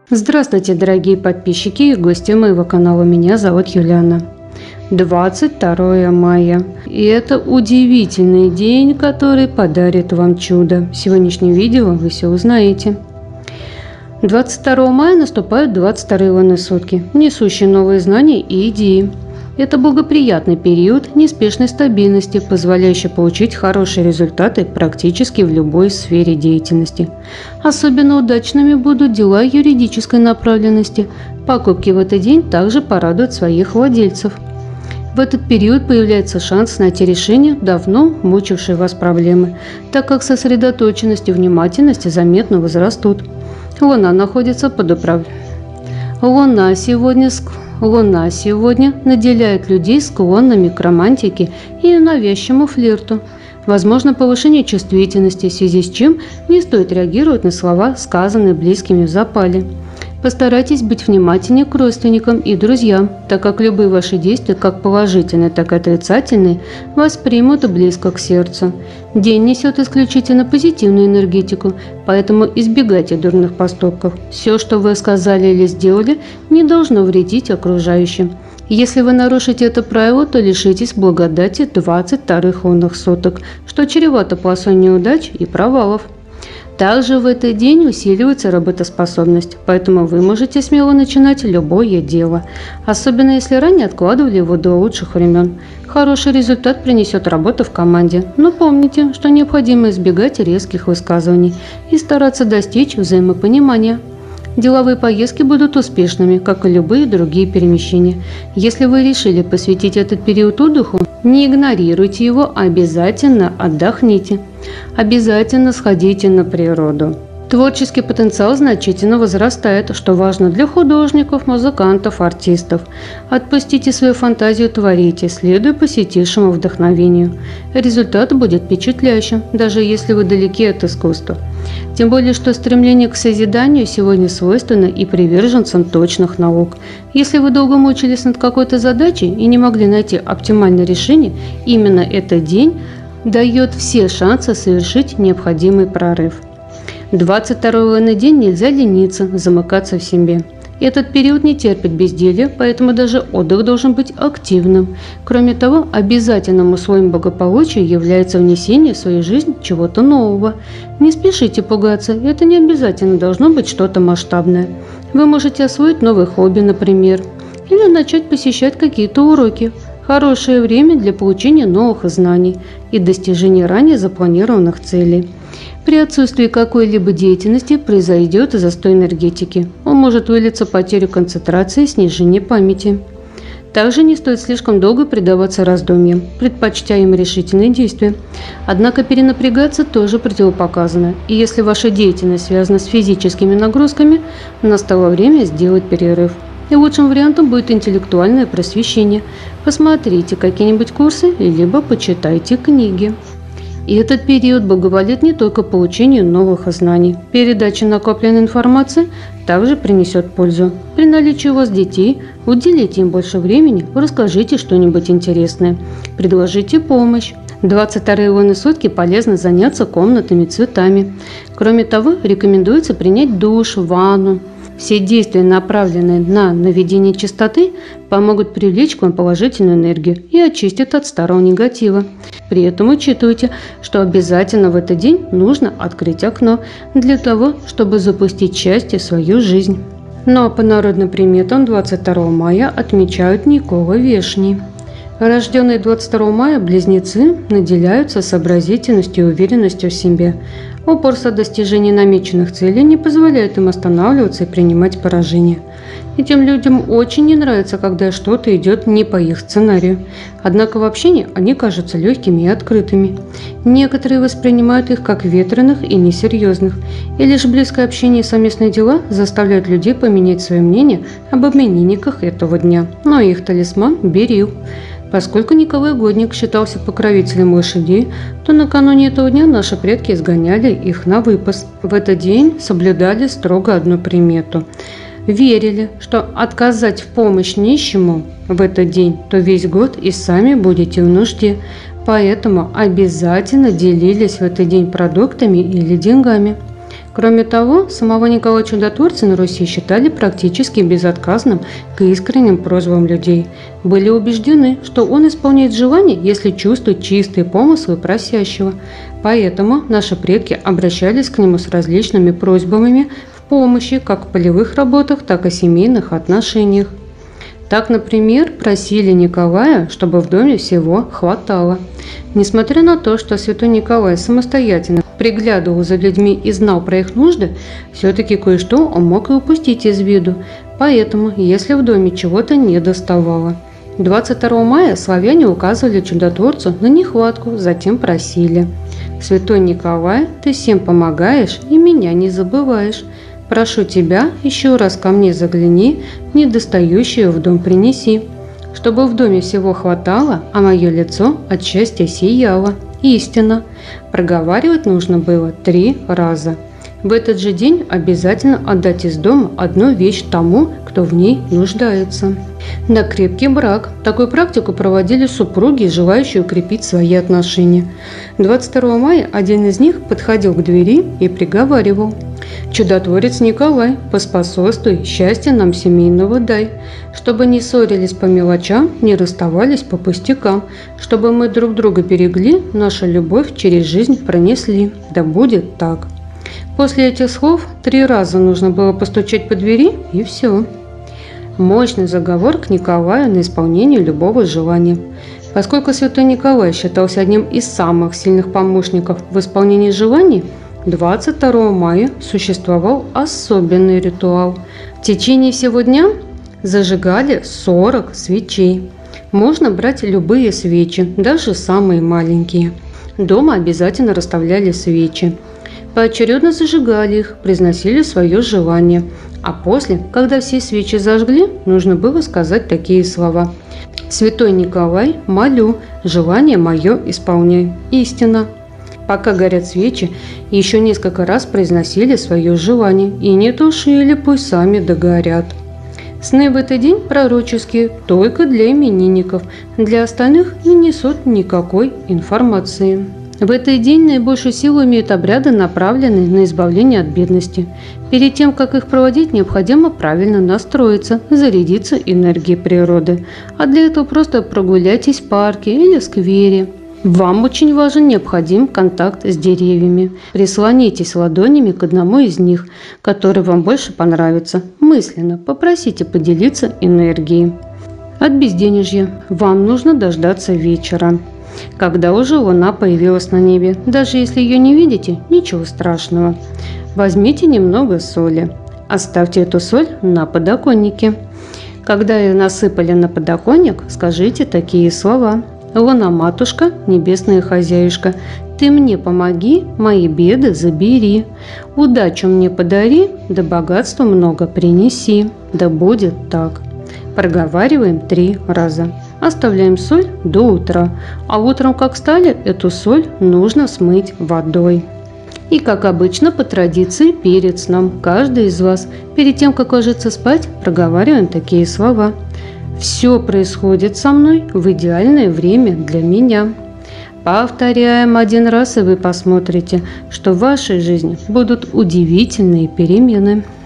Здравствуйте, дорогие подписчики и гости моего канала. Меня зовут Юлиана. 22 мая. И это удивительный день, который подарит вам чудо. В сегодняшнем видео вы все узнаете. 22 мая наступают 22 лунные сутки, несущие новые знания и идеи. Это благоприятный период неспешной стабильности, позволяющий получить хорошие результаты практически в любой сфере деятельности. Особенно удачными будут дела юридической направленности. Покупки в этот день также порадуют своих владельцев. В этот период появляется шанс найти решение давно мучившей вас проблемы, так как сосредоточенность и внимательность заметно возрастут. Луна находится под управлением. Луна сегодня наделяет людей склонными к романтике и навязчивому флирту. Возможно повышение чувствительности, в связи с чем не стоит реагировать на слова, сказанные близкими в запале. Постарайтесь быть внимательнее к родственникам и друзьям, так как любые ваши действия, как положительные, так и отрицательные, воспримут близко к сердцу. День несет исключительно позитивную энергетику, поэтому избегайте дурных поступков. Все, что вы сказали или сделали, не должно вредить окружающим. Если вы нарушите это правило, то лишитесь благодати 22-х лунных суток, что чревато полосой неудач и провалов. Также в этот день усиливается работоспособность, поэтому вы можете смело начинать любое дело, особенно если ранее откладывали его до лучших времен. Хороший результат принесет работа в команде, но помните, что необходимо избегать резких высказываний и стараться достичь взаимопонимания. Деловые поездки будут успешными, как и любые другие перемещения. Если вы решили посвятить этот период отдыху, не игнорируйте его, обязательно отдохните. Обязательно сходите на природу. Творческий потенциал значительно возрастает, что важно для художников, музыкантов, артистов. Отпустите свою фантазию, творите, следуя посетившему вдохновению. Результат будет впечатляющим, даже если вы далеки от искусства. Тем более, что стремление к созиданию сегодня свойственно и приверженцам точных наук. Если вы долго мучились над какой-то задачей и не могли найти оптимальное решение, именно этот день дает все шансы совершить необходимый прорыв. 22 лунный день нельзя лениться, замыкаться в себе. Этот период не терпит безделья, поэтому даже отдых должен быть активным. Кроме того, обязательным условием благополучия является внесение в свою жизнь чего-то нового. Не спешите пугаться, это не обязательно должно быть что-то масштабное. Вы можете освоить новое хобби, например, или начать посещать какие-то уроки. Хорошее время для получения новых знаний и достижения ранее запланированных целей. При отсутствии какой-либо деятельности произойдет застой энергетики. Он может вылиться в потерю концентрации и снижение памяти. Также не стоит слишком долго предаваться раздумьям, предпочтя им решительные действия. Однако перенапрягаться тоже противопоказано. И если ваша деятельность связана с физическими нагрузками, настало время сделать перерыв. И лучшим вариантом будет интеллектуальное просвещение. Посмотрите какие-нибудь курсы, либо почитайте книги. И этот период благоволит не только получению новых знаний. Передача накопленной информации также принесет пользу. При наличии у вас детей уделите им больше времени, расскажите что-нибудь интересное, предложите помощь. 22 лунные сутки полезно заняться комнатными цветами. Кроме того, рекомендуется принять душ, ванну. Все действия, направленные на наведение чистоты, помогут привлечь к вам положительную энергию и очистят от старого негатива. При этом учитывайте, что обязательно в этот день нужно открыть окно для того, чтобы запустить счастье в свою жизнь. Ну а по народным приметам 22 мая отмечают Никола Вешний. Рожденные 22 мая близнецы наделяются сообразительностью и уверенностью в себе. Упорство достижения намеченных целей не позволяет им останавливаться и принимать поражение. Этим людям очень не нравится, когда что-то идет не по их сценарию. Однако в общении они кажутся легкими и открытыми. Некоторые воспринимают их как ветреных и несерьезных. И лишь близкое общение и совместные дела заставляют людей поменять свое мнение об именинниках этого дня. Но их талисман – Берил. Поскольку Николай Годник считался покровителем лошадей, то накануне этого дня наши предки изгоняли их на выпас. В этот день соблюдали строго одну примету. Верили, что отказать в помощь нищему в этот день, то весь год и сами будете в нужде. Поэтому обязательно делились в этот день продуктами или деньгами. Кроме того, самого Николая Чудотворца на Руси считали практически безотказным к искренним просьбам людей. Были убеждены, что он исполняет желания, если чувствует чистые помыслы просящего. Поэтому наши предки обращались к нему с различными просьбами в помощи как в полевых работах, так и в семейных отношениях. Так, например, просили Николая, чтобы в доме всего хватало. Несмотря на то, что святой Николай самостоятельно приглядывал за людьми и знал про их нужды, все-таки кое-что он мог и упустить из виду. Поэтому, если в доме чего-то не доставало. 22 мая славяне указывали Чудотворцу на нехватку, затем просили: «Святой Николай, ты всем помогаешь и меня не забываешь. Прошу тебя, еще раз ко мне загляни, недостающее в дом принеси, чтобы в доме всего хватало, а мое лицо от счастья сияло». Истина. Проговаривать нужно было 3 раза. В этот же день обязательно отдать из дома одну вещь тому, кто в ней нуждается. На крепкий брак. Такую практику проводили супруги, желающие укрепить свои отношения. 22 мая один из них подходил к двери и приговаривал: «Чудотворец Николай, поспособствуй, счастья нам семейного дай, чтобы не ссорились по мелочам, не расставались по пустякам, чтобы мы друг друга берегли, нашу любовь через жизнь пронесли. Да будет так». После этих слов 3 раза нужно было постучать по двери, и все. Мощный заговор к Николаю на исполнение любого желания. Поскольку святой Николай считался одним из самых сильных помощников в исполнении желаний, 22 мая существовал особенный ритуал. В течение всего дня зажигали 40 свечей. Можно брать любые свечи, даже самые маленькие. Дома обязательно расставляли свечи. Поочередно зажигали их, произносили свое желание. А после, когда все свечи зажгли, нужно было сказать такие слова: «Святой Николай, молю, желание мое исполняй. Истина». Пока горят свечи, еще несколько раз произносили свое желание и не тушили, пусть сами догорят. Сны в этот день пророческие только для именинников, для остальных не несут никакой информации. В этот день наибольшую силу имеют обряды, направленные на избавление от бедности. Перед тем, как их проводить, необходимо правильно настроиться, зарядиться энергией природы. А для этого просто прогуляйтесь в парке или в сквере. Вам очень важен необходим контакт с деревьями. Прислонитесь ладонями к одному из них, который вам больше понравится. Мысленно попросите поделиться энергией. От безденежья вам нужно дождаться вечера, когда уже луна появилась на небе. Даже если ее не видите, ничего страшного. Возьмите немного соли. Оставьте эту соль на подоконнике. Когда ее насыпали на подоконник, скажите такие слова: «Луна-матушка, небесная хозяюшка, ты мне помоги, мои беды забери. Удачу мне подари, да богатства много принеси. Да будет так». Проговариваем 3 раза. Оставляем соль до утра, а утром, как встали, эту соль нужно смыть водой. И, как обычно, по традиции, перед сном каждый из вас, перед тем, как ложиться спать, проговариваем такие слова: «Все происходит со мной в идеальное время для меня». Повторяем 1 раз, и вы посмотрите, что в вашей жизни будут удивительные перемены.